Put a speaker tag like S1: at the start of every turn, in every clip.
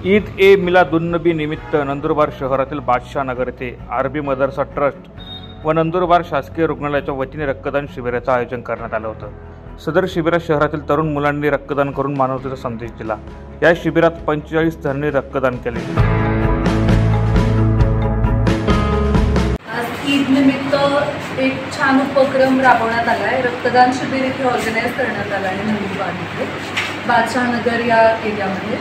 S1: ईद ए मिलादुन्नबी निमित्त नंदुरबार शहरातील बादशाह नगर येथे आरबी मदरसा ट्रस्ट व नंदुरबार शासकीय रुग्णालयाच्या वतीने रक्तदान शिबिराचं आयोजन करण्यात आलं होतं। सदर शिबिरात शहरातील तरुण मुलांनी रक्तदान करून मानवतेचा संदेश दिला। या शिबिरात 45 जणांनी रक्तदान केले।
S2: आज ईद निमित्त एक छान उपक्रम राबवण्यात आला आहे। रक्तदान शिबिर इथे ऑर्गनाइज करण्यात आलं आहे नंदुरबार इथे बादशाह नगर या एरियामध्ये।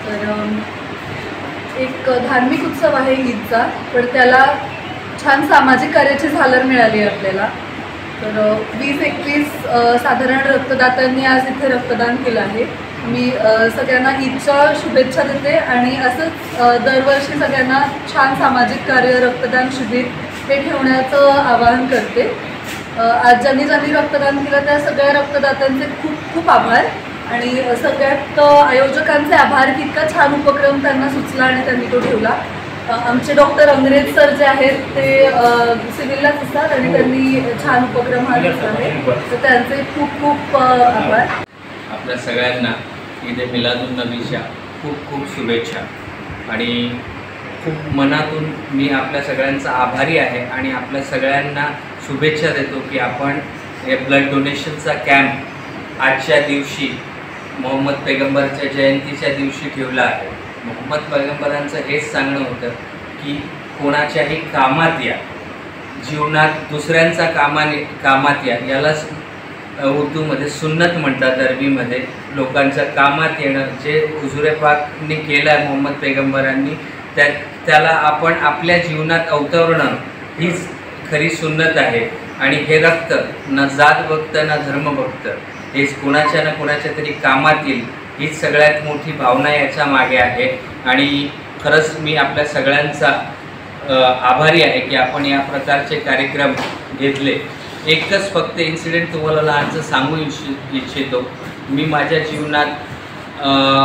S2: तर एक धार्मिक उत्सव आहे ईदचा, पण त्याला छान सामाजिक कार्याची झालर मिळाली आहे आपल्याला। तर 20-21 साधारण रक्तदात्यांनी आज इथे रक्तदान केलं आहे। मी सगळ्यांना ईदच्या शुभेच्छा देते आणि असंच दरवर्षी सगळ्यांना छान सामाजिक कार्य रक्तदान शिबिर हे ठेवण्याचं आवाहन करते। आज ज्यांनी रक्तदान केलं त्या सगळ्या रक्तदात्यांचे खूप खूप आभार आणि सगळ्यात आयोजकांचे आभार की इतका छान उपक्रम त्यांना सुचला आणि त्यांनी तो ठेवला। आमचे डॉक्टर अंग्रेज सर जे आहेत ते सिव्हिललाच असतात आणि त्यांनी छान उपक्रम हा घेतला आहे, तर त्यांचे खूप खूप आभार।
S3: आपल्या सगळ्यांना ईद ए मिलादुन्नबीच्या खूप खूप शुभेच्छा आणि खूप मनातून मी आपल्या सगळ्यांचा आभारी आहे आणि आपल्या सगळ्यांना शुभेच्छा देतो की आपण हे ब्लड डोनेशनचा कॅम्प आजच्या दिवशी मोहम्मद पैगंबरच्या जयंतीच्या दिवशी ठेवला आहे। मोहम्मद पैगंबरांचं हेच सांगणं होतं की कोणाच्याही कामात या, जीवनात दुसऱ्यांचा कामात या, यालाच उर्दूमध्ये सुन्नत म्हणतात, अरबीमध्ये लोकांच्या कामात येणं जे हुजूर पाकने केलं आहे मोहम्मद पैगंबरांनी त्याला आपण आपल्या जीवनात अवतरणं हीच खरी सुन्नत आहे। आणि हे रक्त न जात बघतं ना धर्म बघतं, हेच कोणाच्या ना कोणाच्या तरी कामात येईल हीच सगळ्यात मोठी भावना याच्या मागे आहे। आणि खरंच मी आपल्या सगळ्यांचा आभारी आहे की आपण या प्रकारचे कार्यक्रम घेतले। एकच फक्त इन्सिडेंट तुम्हाला लहानचं सांगू इच्छितो। मी माझ्या जीवनात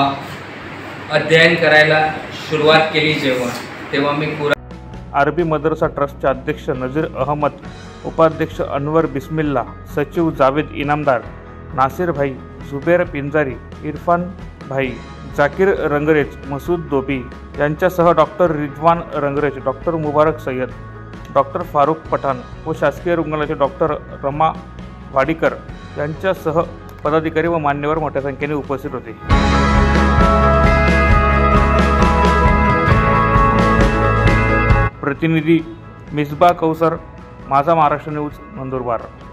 S3: अध्ययन करायला सुरुवात केली तेव्हा मी
S1: आरबी मदरसा ट्रस्टचे अध्यक्ष नजीर अहमद, उपाध्यक्ष अनवर बिस्मिल्ला, सचिव जावेद इनामदार, नासिर भाई, जुबेर पिंजारी, इरफान भाई, जाकीर रंगरेज, मसूद दोबी यांच्यासह doctor Rizwan Rangrez, doctor Mubarak Sayyed, doctor Farooq Pathan व शासकीय रुग्णालयाचे डॉक्टर रमा वाडीकर यांच्यासह पदाधिकारी व मान्यवर मोठ्या संख्येने उपस्थित होते। प्रतिनिधी मिसबा कौसर, माझा महाराष्ट्र न्यूज, नंदुरबार।